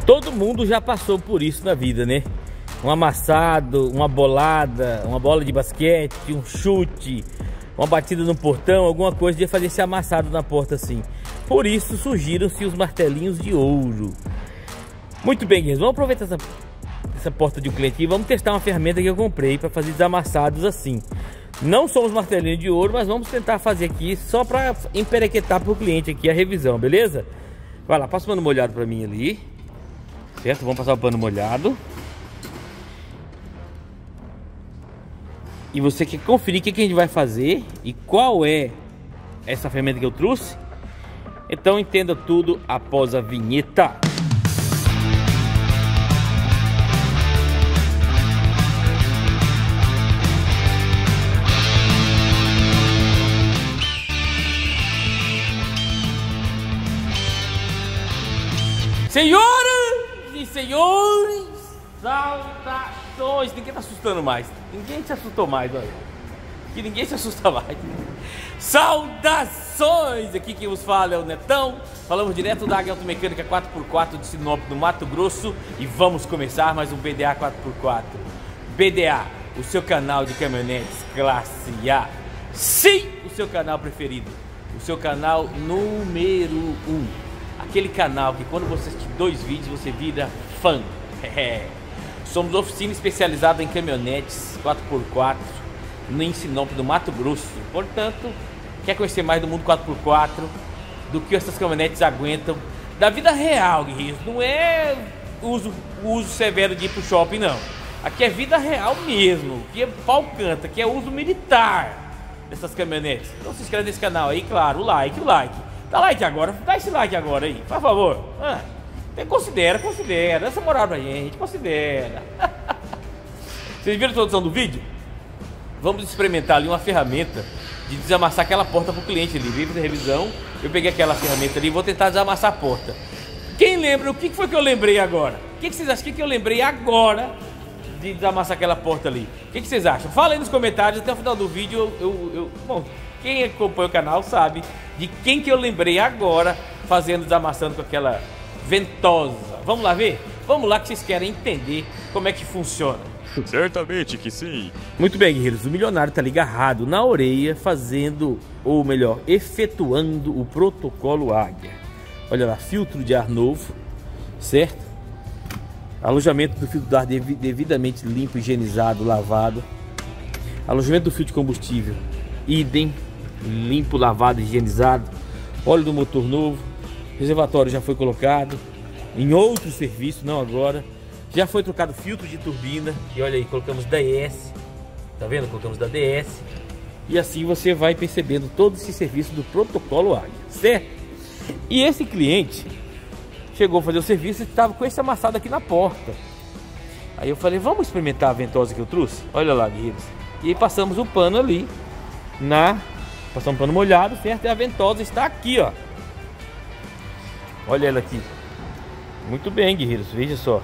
Todo mundo já passou por isso na vida, né? Um amassado, uma bolada, uma bola de basquete, um chute, uma batida no portão, alguma coisa de fazer esse amassado na porta assim. Por isso surgiram-se os martelinhos de ouro. Muito bem, guys, vamos aproveitar essa porta de um cliente aqui. Vamos testar uma ferramenta que eu comprei para fazer desamassados assim. Não são os martelinhos de ouro, mas vamos tentar fazer aqui só para emperequetar para o cliente aqui a revisão, beleza? Vai lá, passa o pano molhado para mim ali. Certo? Vamos passar o pano molhado. E você quer conferir o que a gente vai fazer e qual é essa ferramenta que eu trouxe? Então entenda tudo após a vinheta. Senhoras e senhores, saudações. Ninguém tá assustando mais. Ninguém se assustou mais, olha. Que ninguém se assusta mais. Saudações! Aqui quem vos fala é o Netão. Falamos direto da Águia Automecânica 4x4 de Sinop, no Mato Grosso. E vamos começar mais um BDA 4x4. BDA, o seu canal de caminhonetes classe A. Sim, o seu canal preferido. O seu canal número 1. Aquele canal que quando você assiste 2 vídeos você vira fã. Somos oficina especializada em caminhonetes 4x4 no Sinop, do Mato Grosso. Portanto, quer conhecer mais do mundo 4x4, do que essas caminhonetes aguentam, da vida real, guerreiros. Não é uso severo de ir pro shopping, não. Aqui é vida real mesmo, que é pau canta, que é uso militar dessas caminhonetes. Então se inscreve nesse canal aí, claro, o like. Dá like agora, dá esse like agora aí, por favor. Considera essa moral pra gente, considera. Vocês viram a introdução do vídeo? Vamos experimentar ali uma ferramenta de desamassar aquela porta pro cliente ali. Veio fazer revisão, eu peguei aquela ferramenta ali e vou tentar desamassar a porta. Quem lembra, o que foi que eu lembrei agora? O que vocês acham que eu lembrei agora de desamassar aquela porta ali? O que vocês acham? Fala aí nos comentários, até o final do vídeo bom, quem acompanha o canal sabe de quem que eu lembrei agora fazendo, desamassando com aquela ventosa. Vamos lá ver? Vamos lá que vocês querem entender como é que funciona. Certamente que sim. Muito bem, guerreiros, o milionário tá ali agarrado na orelha fazendo, ou melhor, efetuando o protocolo Águia. Olha lá, filtro de ar novo, certo? Alojamento do filtro de ar devidamente limpo, higienizado, lavado. Alojamento do filtro de combustível, idem, limpo, lavado, higienizado. Óleo do motor novo. Reservatório já foi colocado em outro serviço, não agora. Já foi trocado filtro de turbina. E olha aí, colocamos DS. Tá vendo? Colocamos da DS. E assim você vai percebendo todo esse serviço do protocolo Águia, certo? E esse cliente chegou a fazer o serviço e estava com esse amassado aqui na porta. Aí eu falei, vamos experimentar a ventosa que eu trouxe? Olha lá, guerreiros. E aí passamos o pano ali passamos um pano molhado, certo? E a ventosa está aqui, ó. Olha ela aqui. Muito bem, guerreiros, veja só.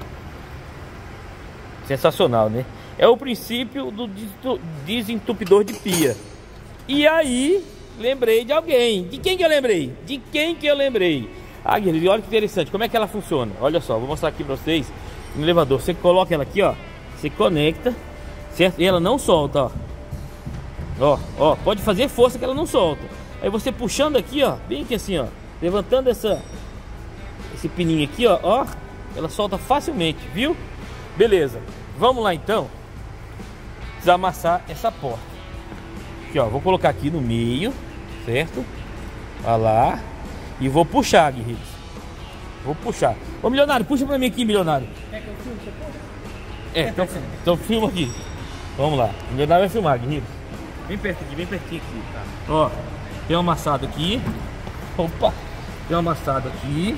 Sensacional, né? É o princípio do desentupidor de pia. E aí, lembrei de alguém. De quem que eu lembrei? Ah, guerreiros, olha que interessante. Como é que ela funciona? Olha só, vou mostrar aqui pra vocês. No elevador, você coloca ela aqui, ó. Você conecta, certo? E ela não solta, ó. Ó, pode fazer força que ela não solta. Aí você puxando aqui, ó, bem aqui assim, ó, levantando esse pininho aqui, ó, ela solta facilmente, viu? Beleza, vamos lá então desamassar essa porta. Aqui, ó, vou colocar aqui no meio, certo? Olha lá. E vou puxar, guerreiros. Vou puxar. Ô, milionário, puxa pra mim aqui, milionário. Quer que eu filme essa porta? Então filma aqui. Vamos lá, o milionário vai filmar, guerreiros. Bem perto aqui, bem pertinho aqui, tá? Ó, tem um amassado aqui. Opa! Tem um amassado aqui.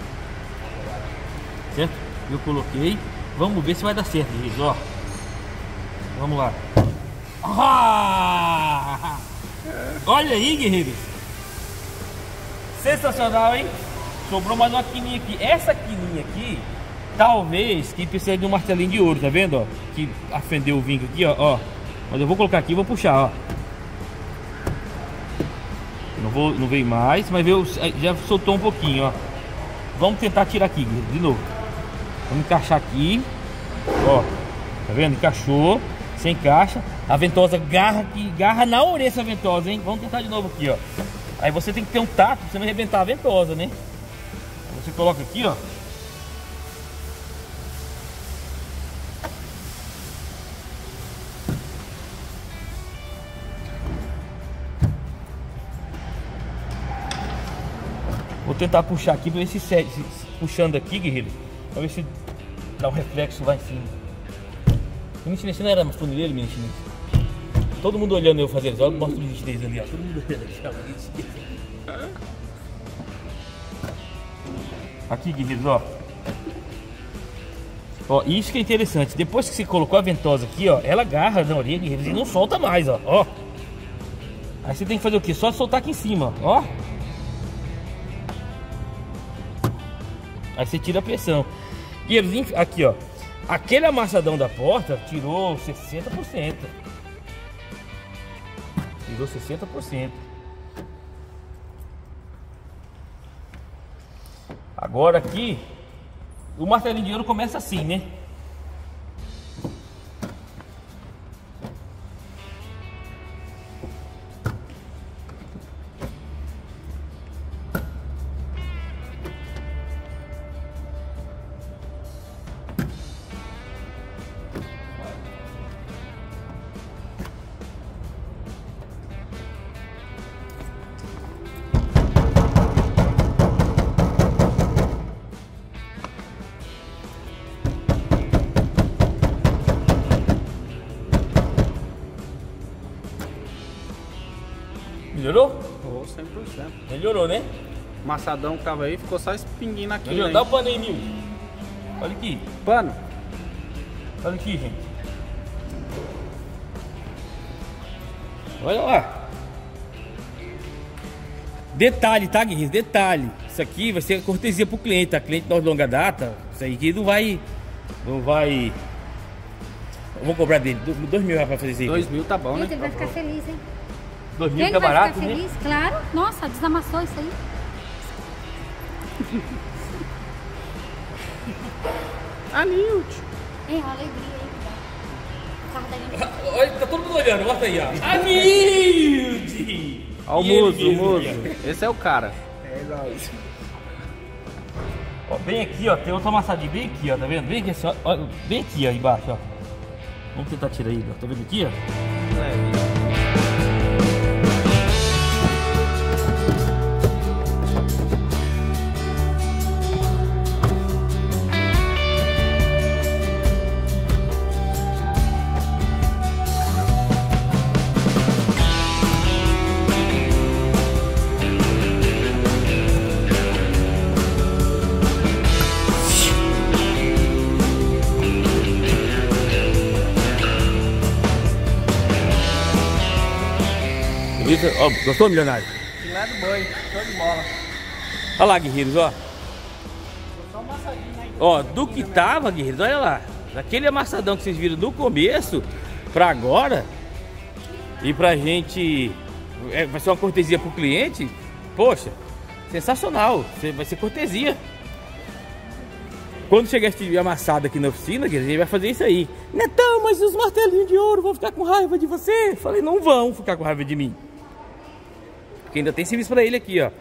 Certo? Eu coloquei. Vamos ver se vai dar certo, guerreiros, ó. Vamos lá. Ah! Olha aí, guerreiros. Sensacional, hein? Sobrou mais uma quininha aqui. Essa quininha aqui, talvez que precise de um martelinho de ouro, tá vendo, ó? Que afendeu o vinco aqui, ó. Mas eu vou colocar aqui e vou puxar, ó. Não veio mais, mas veio, já soltou um pouquinho, ó. Vamos tentar tirar aqui, de novo. Vamos encaixar aqui. Ó, tá vendo? Encaixou. Você encaixa. A ventosa garra aqui, garra na orelha essa ventosa, hein? Vamos tentar de novo aqui, ó. Aí você tem que ter um tato pra você não arrebentar a ventosa, né? Você coloca aqui, ó. Vou tentar puxar aqui pra ver se segue. Puxando aqui, guerreiro, pra ver se dá um reflexo lá em cima. Menino chinês, você não era mais funileiro, menino chinês? Todo mundo olhando eu fazer, olha, mostra o menino chinês ali, ó. Todo mundo olhando aqui, ó, menino chinês. Aqui, guerreiros, ó. Ó, isso que é interessante. Depois que você colocou a ventosa aqui, ó, ela agarra na orelha, guerreiros, e não solta mais, ó. Aí você tem que fazer o quê? Só soltar aqui em cima, ó. Aí você tira a pressão. Guerreiros, aqui, ó. Aquele amassadão da porta tirou 60%. Tirou 60%. Agora aqui, o martelinho de ouro começa assim, né? Melhorou? Oh, 100%. Melhorou, né? O maçadão que tava aí ficou só espinguinho aqui. Melhorou. Dá o pano aí, Nil. Olha aqui. Pano. Olha aqui, gente. Olha lá. Detalhe, tá, guerreiros? Detalhe. Isso aqui vai ser cortesia pro cliente, tá? Cliente de longa data. Isso aí que não vai... Eu vou cobrar dele R$2.000 pra fazer isso aí. 2.000 tá bom, né? Ele vai ficar feliz, hein? 2.000 Quem tá vai barato, ficar né? feliz? Claro. Nossa, desamassou isso aí. Anilt. É uma alegria aí. O carro da gente. Olha, tá todo mundo olhando, mostra aí, ó. Amilde! Ó o E ele Muso, o mesmo, Muso. aqui, Esse é o cara. ó. Ó, bem aqui, ó, tem outra amassadinha bem aqui, ó, tá vendo? Bem aqui, assim, ó, bem aqui, ó, embaixo, ó. Vamos tentar tirar aí, ó, tá vendo aqui, ó? Ó, gostou, milionário? Filé do boi, show de bola. Olha lá, guerreiros, ó. Só uma massadinha aí. Ó, do que tava, guerreiros, olha lá. Daquele amassadão que vocês viram do começo pra agora. E pra gente... vai ser uma cortesia pro cliente. Poxa, sensacional. Vai ser cortesia. Quando chegar esse amassado aqui na oficina, guerreiros, a gente vai fazer isso aí. Netão, mas os martelinhos de ouro vão ficar com raiva de você? Falei, não vão ficar com raiva de mim. Porque ainda tem serviço pra ele aqui, ó.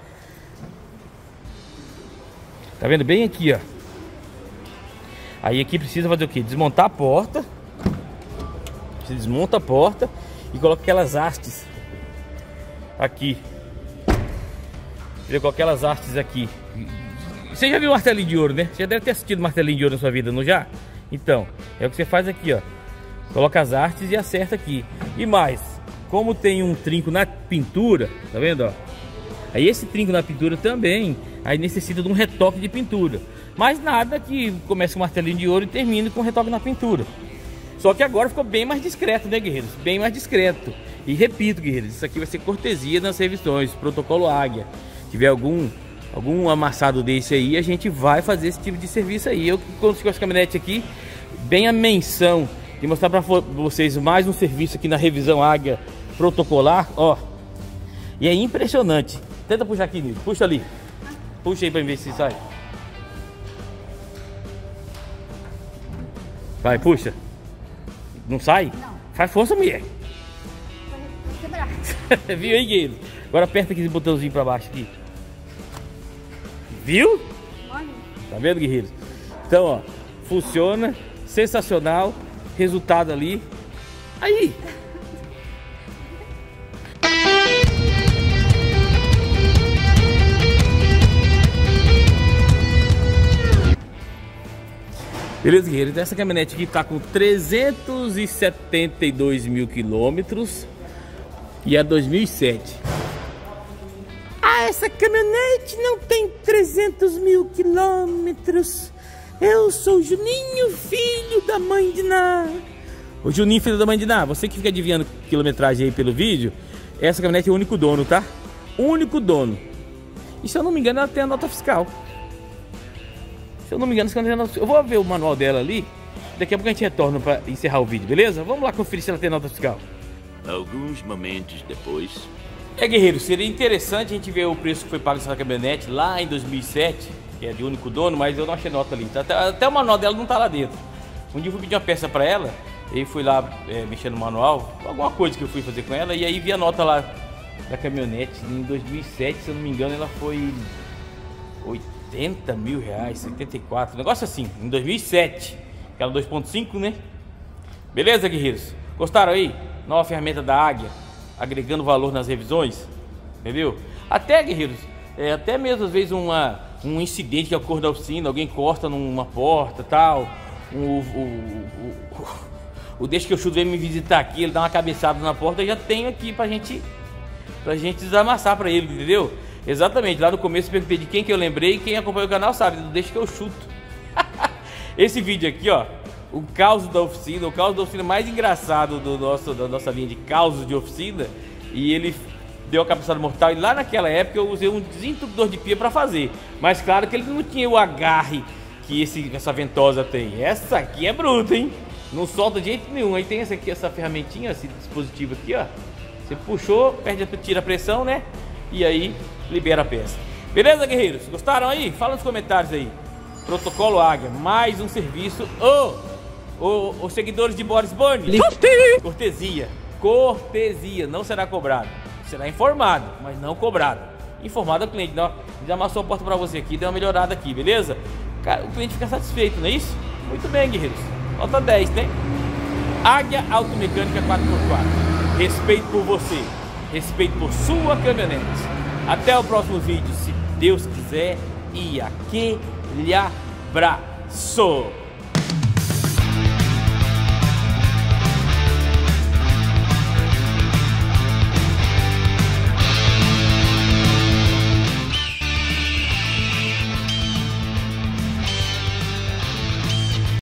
Tá vendo? Bem aqui, ó. Aí aqui precisa fazer o quê? Desmontar a porta. Você desmonta a porta e coloca aquelas hastes aqui. Ele coloca aquelas hastes aqui. Você já viu martelinho de ouro, né? Você já deve ter assistido martelinho de ouro na sua vida, não já? Então, é o que você faz aqui, ó. Coloca as hastes e acerta aqui. E mais, como tem um trinco na pintura, tá vendo, ó? Aí esse trinco na pintura também, aí necessita de um retoque de pintura. Mas nada que comece com martelinho de ouro e termine com retoque na pintura. Só que agora ficou bem mais discreto, né, guerreiros? Bem mais discreto. E repito, guerreiros, isso aqui vai ser cortesia nas revisões, protocolo Águia. Se tiver algum amassado desse aí, a gente vai fazer esse tipo de serviço aí. Eu consigo as caminhonetes aqui, bem a menção de mostrar para vocês mais um serviço aqui na revisão Águia protocolar, ó. E é impressionante. Tenta puxar aqui, Nilson. Puxa ali. Puxa aí para ver se sai. Vai, puxa. Não sai? Não. Faz força, mulher. Vai quebrar. Viu aí, guerreiro? Agora aperta aquele botãozinho pra baixo aqui. Viu? Olha. Tá vendo, guerreiros? Então, ó, funciona, sensacional, resultado ali. Aí. Beleza, guerreiros? Então, essa caminhonete aqui tá com 372 mil quilômetros e é 2007. Ah, essa caminhonete não tem 300 mil quilômetros. Eu sou o Juninho, filho da mãe de Ná. O Juninho, filho da mãe de Ná, você que fica adivinhando quilometragem aí pelo vídeo, essa caminhonete é o único dono, tá? Único dono. E se eu não me engano, ela tem a nota fiscal. Se eu não me engano, eu vou ver o manual dela ali. Daqui a pouco a gente retorna para encerrar o vídeo, beleza? Vamos lá conferir se ela tem nota fiscal. Alguns momentos depois. Guerreiro, seria interessante a gente ver o preço que foi pago nessa caminhonete lá em 2007, que é de único dono, mas eu não achei nota ali. Até o manual dela não tá lá dentro. Um dia eu fui pedir uma peça para ela, e fui lá mexer no manual, alguma coisa que eu fui fazer com ela, e aí vi a nota lá da caminhonete. Em 2007, se eu não me engano, ela foi 80 mil reais, 84, um negócio assim, em 2007, aquela 2.5, né? Beleza, guerreiros? Gostaram aí? Nova ferramenta da Águia, agregando valor nas revisões, entendeu? Até, guerreiros, até mesmo às vezes um incidente que ocorre na oficina, alguém encosta numa porta, tal, o Deixa que eu chuto vem me visitar aqui, ele dá uma cabeçada na porta, eu já tenho aqui pra gente desamassar pra ele, entendeu? Exatamente, lá no começo eu perguntei de quem que eu lembrei, quem acompanha o canal sabe, Deixa que eu chuto. Esse vídeo aqui, ó, o caos da oficina mais engraçado da nossa linha de causos de oficina, e ele deu a cabeçada mortal, e lá naquela época eu usei um desentupidor de pia para fazer, mas claro que ele não tinha o agarre que essa ventosa tem. Essa aqui é bruta, hein? Não solta de jeito nenhum. Aí tem essa ferramentinha, esse dispositivo aqui, ó, você puxou, tira a pressão, né? E aí libera a peça. Beleza, guerreiros? Gostaram aí? Fala nos comentários aí. Protocolo Águia, mais um serviço. Os seguidores de Boris Burns, cortesia, não será cobrado. Será informado, mas não cobrado. Informado ao cliente, não, já amassou a porta pra você aqui, deu uma melhorada aqui, beleza? Cara, o cliente fica satisfeito, não é isso? Muito bem, guerreiros. Nota 10, né? Águia Automecânica 4x4. Respeito por você, respeito por sua caminhonete. Até o próximo vídeo, se Deus quiser. E aquele abraço.